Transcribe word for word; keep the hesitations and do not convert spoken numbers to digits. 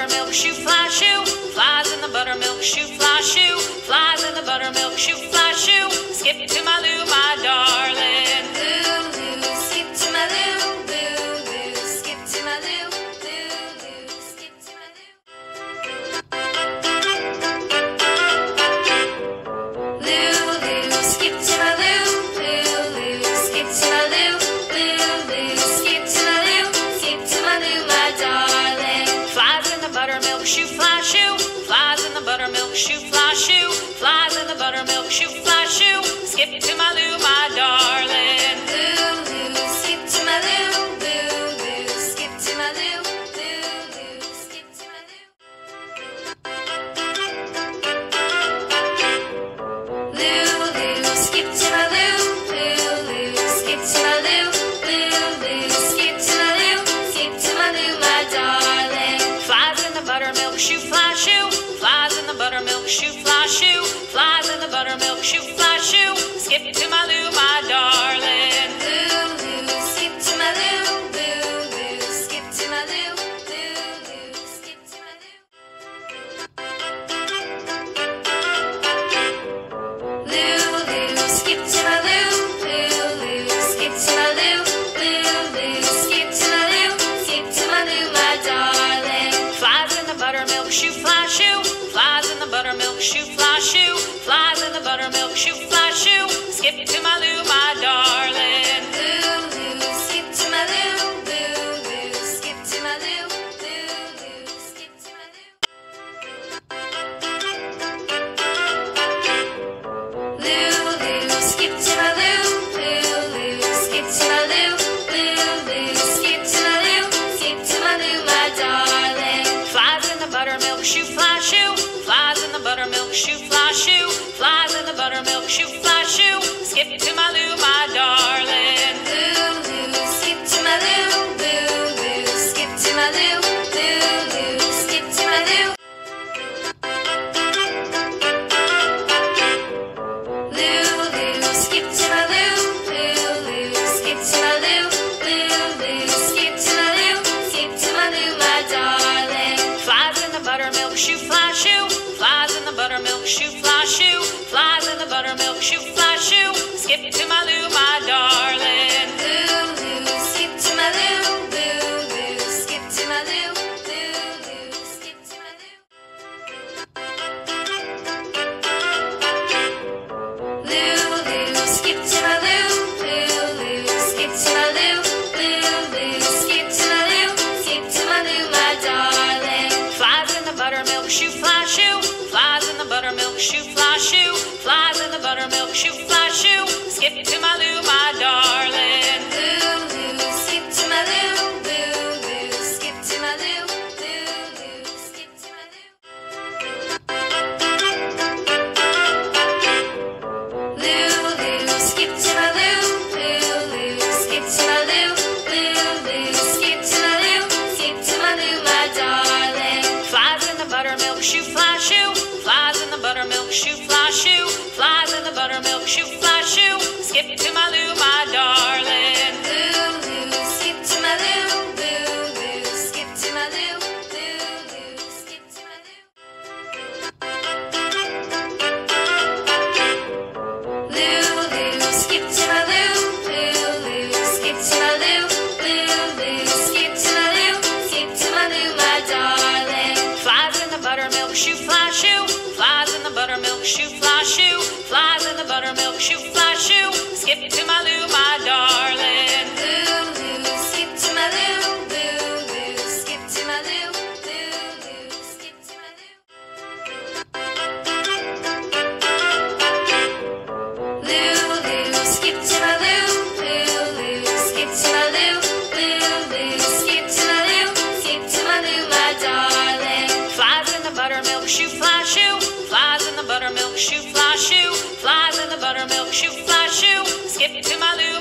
buttermilk shoe fly shoe. Flies in the buttermilk shoe fly shoe. Flies in the buttermilk shoe fly shoe. Skip to my Lou, my darling. Lou, Lou, skip to my Lou. Lou, Lou, skip to my Lou. Lou, Lou, skip to my Lou. Lou, Lou, skip to my Lou. Lou, Lou, skip to my Lou. Lou, Lou, skip to my Lou. Skip to my Lou, my darling. Flies in the buttermilk shoe fly shoe. Flies in the buttermilk shoe fly shoe. Flies in the buttermilk shoe fly shoe. Skip to my Lou, my darling. Lou, Lou, skip to my Lou. Lou, Lou, skip to my Lou. Lou, Lou, skip to my Lou. Lou, Lou, skip to my Lou. Lou, Lou, skip to my Lou. Lou, Lou, skip to my Lou. Skip to my Lou, my darling. Flies in the buttermilk shoe fly shoe. Flies in the buttermilk shoe fly shoe. Flies in the buttermilk shoe fly shoe. Skip to my Lou, my darling. Lou, Lou, skip to my Lou. Lou, Lou, skip to my Lou. Lou, Lou, skip to my Lou. Lou, Lou, skip to my Lou. Lou, Lou, skip to my Lou. Lou, Lou, skip to my Lou. Skip to my Lou, my darling. Flies in the buttermilk shoe fly shoe. Flies in the buttermilk shoe fly shoe. Flies in the buttermilk shoe fly shoe. Skip to my Lou, my darling. Lou, Lou, skip to my Lou. Lou, Lou, skip to my Lou. Lou, Lou, skip to my Lou. Lou, Lou, skip to my Lou. Lou, Lou, skip to my Lou. Lou, Lou, skip to my Lou. Skip to my Lou, my darling. Flies in the buttermilk shoe fly shoe. Flies in the buttermilk shoe fly shoe. Flies in the buttermilk shoe fly shoe. Skip to my Lou, my darling. Lou, Lou, skip to my Lou. Lou, Lou, skip to my Lou. Lou, Lou, skip to my Lou. Lou, Lou, skip to my Lou. Lou, Lou, skip to my Lou. Lou, Lou, skip to my Lou. Skip to my Lou, my darling. Flies in the buttermilk shoe fly shoe. Flies in the buttermilk shoe fly shoe. Flies in the buttermilk shoe fly shoe. Skip to my Lou, my darling. Lou, Lou, skip to my Lou. Lou, Lou, skip to my Lou. Lou, Lou, skip to my Lou. Lou, Lou, skip to my Lou. Lou, Lou, skip to my Lou. Lou, Lou, skip to my Lou. Skip to my Lou, my darling. Flies in the buttermilk shoe fly shoe. Flies in the buttermilk shoe fly shoe. Flies in the buttermilk shoe fly shoe. Skip to my Lou, my darling. Lou, Lou, skip to my Lou. Lou, Lou, skip to my Lou. Lou, Lou, skip to my Lou. Lou, Lou, skip to my Lou. Lou, Lou, skip to my Lou. Lou, Lou, skip to my Lou. Skip to my Lou, my darling. Flies in the buttermilk shoe fly shoe. Flies in the buttermilk shoe fly shoe. Flies in the buttermilk shoe fly shoe. Skip to my Lou, my darling. Lou, Lou, skip to my Lou. Lou, Lou, skip to my Lou. Lou, Lou, skip to my Lou. Lou, Lou, skip to my Lou. Lou, Lou, skip to my Lou. Lou, Lou, skip to my Lou. Skip to my Lou, my darling. Flies in the buttermilk shoe fly shoe. Flies in the buttermilk shoe fly shoe. Flies in the buttermilk shoe fly shoe. Skip to my Lou, my darling. Lou, Lou, skip to my Lou. Lou, Lou, skip to my Lou. Lou, Lou, skip to my Lou. Lou, Lou, skip to my Lou. Lou, Lou, skip to my Lou. Lou, Lou, skip to my Lou. Skip to my Lou, my darling. Flies in the buttermilk shoe fly shoe. Flies in the buttermilk shoe fly shoe. Flies in the buttermilk shoe fly shoe. Skip to my Lou,